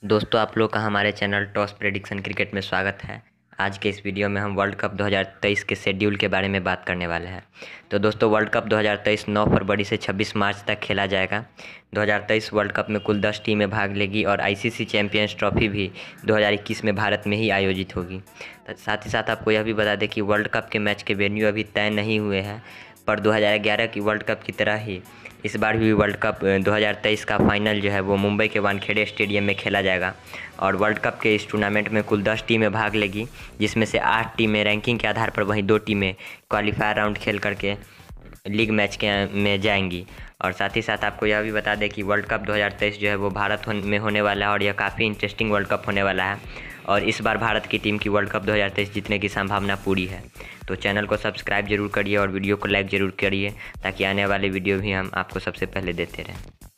दोस्तों आप लोग का हमारे चैनल टॉस प्रेडिक्शन क्रिकेट में स्वागत है। आज के इस वीडियो में हम वर्ल्ड कप 2023 के शेड्यूल के बारे में बात करने वाले हैं। तो दोस्तों वर्ल्ड कप 2023 9 फरवरी से 26 मार्च तक खेला जाएगा। 2023 वर्ल्ड कप में कुल 10 टीमें भाग लेगी और आईसीसी चैंपियंस ट्रॉफी भी 2021 में भारत में ही आयोजित होगी। साथ ही साथ आपको यह भी बता दें कि वर्ल्ड कप के मैच के वेन्यू अभी तय नहीं हुए हैं, पर 2011 की वर्ल्ड कप की तरह ही इस बार भी वर्ल्ड कप 2023 का फाइनल जो है वो मुंबई के वानखेड़े स्टेडियम में खेला जाएगा। और वर्ल्ड कप के इस टूर्नामेंट में कुल 10 टीमें भाग लेगी, जिसमें से 8 टीमें रैंकिंग के आधार पर, वहीं 2 टीमें क्वालिफायर राउंड खेल करके लीग मैच के में जाएंगी। और साथ ही साथ आपको यह भी बता दें कि वर्ल्ड कप 2023 जो है वो भारत में होने वाला है और यह काफ़ी इंटरेस्टिंग वर्ल्ड कप होने वाला है। और इस बार भारत की टीम की वर्ल्ड कप 2023 जीतने की संभावना पूरी है। तो चैनल को सब्सक्राइब जरूर करिए और वीडियो को लाइक ज़रूर करिए, ताकि आने वाले वीडियो भी हम आपको सबसे पहले देते रहें।